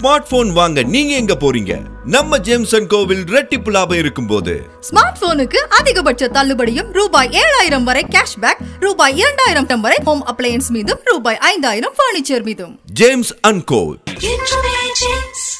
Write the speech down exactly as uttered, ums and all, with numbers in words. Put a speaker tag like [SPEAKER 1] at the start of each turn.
[SPEAKER 1] Smart phone வாங்க நீங்க எங்க போறீங்க? நம்ம ஜேம்ஸ் அண்ட் கோவில் ரெட்டிப்பு லாபம் இருக்கும்போது
[SPEAKER 2] ஸ்மார்ட் போனுக்கு அதிகபட்ச தள்ளுபடியும் ரூபாய் ஏழாயிரம் வரை கேஷ்பேக், ரூபாய் இரண்டாயிரம் வரை ஹோம் அப்ளையன்ஸ் மீதும், ரூபாய் ஐந்தாயிரம் பர்னிச்சர் மீதும்.
[SPEAKER 1] ஜேம்ஸ் அண்ட் கோவில்.